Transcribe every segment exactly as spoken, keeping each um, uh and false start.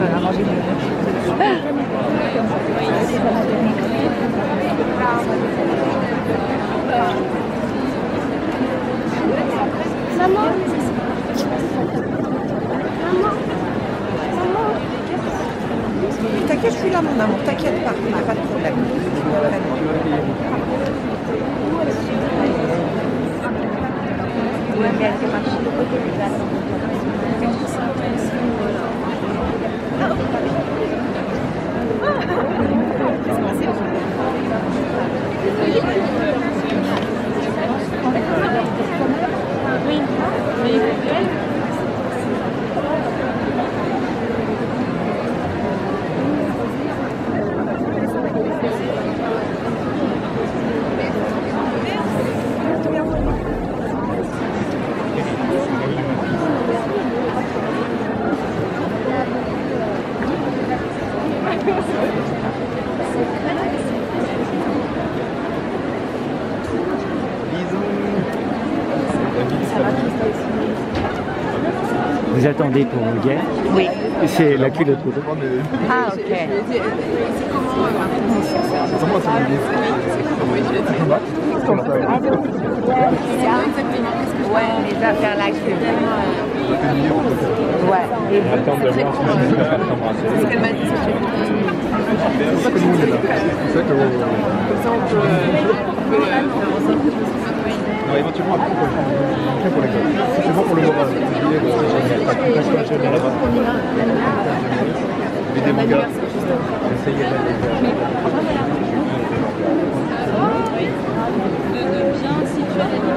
Maman. T'inquiète, je suis là, mon amour, t'inquiète pas, ah, pas de problème. Ouais, mais elle fait marcher de côté des glaçons. Oui, mais Vous attendez pour le guet? oui. C'est la culotte. Ah, ok. C'est moi, c'est ouais, les affaires là, je fais vraiment. Ouais. Attends de voir C'est ce qu'elle m'a dit. C'est ça que nous on est là. C'est ça que vous. Non, éventuellement après on peut le pour l'école. C'est bon pour le moral. Les des mangas. Essayez de bien situer les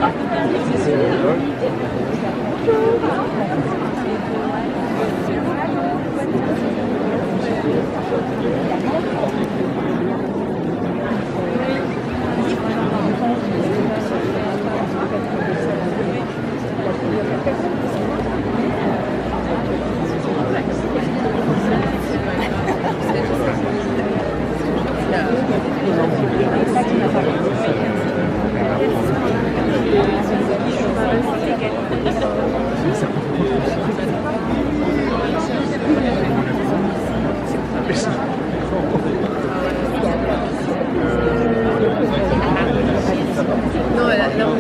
Non, elle a. Non.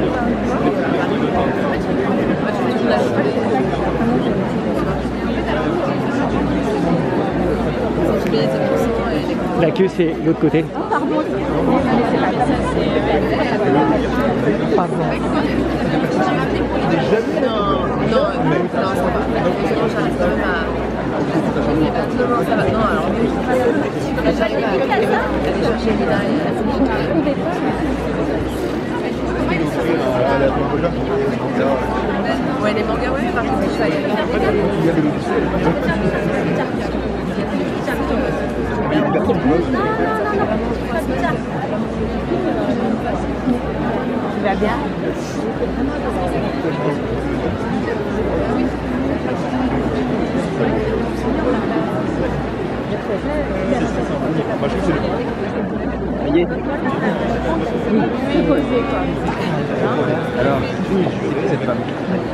La queue, c'est l'autre côté. Pardon. Pardon. Non, non, non, ça va. Non, j'arrive quand même à. Non, non, ça va. Non, alors, j'arrive à aller chercher Lina et la ouais, les mangas, ouais, par contre, je suis allée. Tu vas bien? Moi je trouve que c'est le Voyez. Oui, posé quoi. alors, cette femme.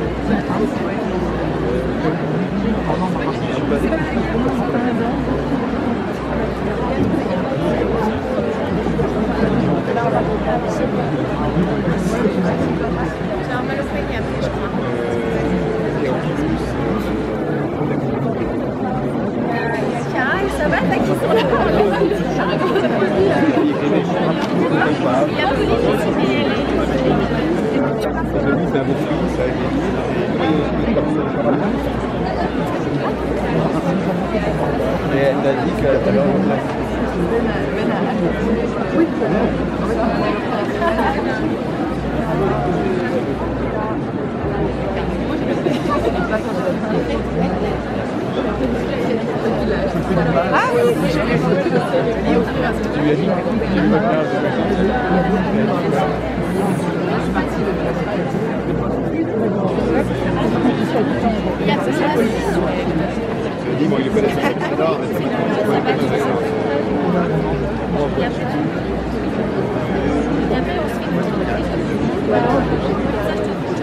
J'ai un mal au poignet après, je crois. Tiens, ça va, t'as qui sont là? Il y a Et elle m'a dit qu'elle avait un place. Ah oui, Tu lui as dit tu lui as pas dit, moi, il est pas là, c'est là,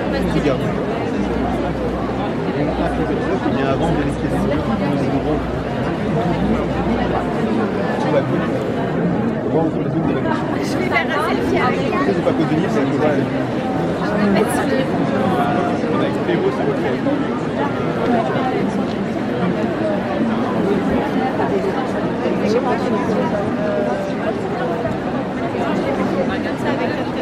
il y a avant, il y a les questions. pas à cause de l'île, c'est que voilà. On a Expevo, c'est votre fait. Regarde ça avec la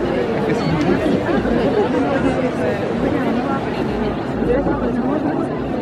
Moi, je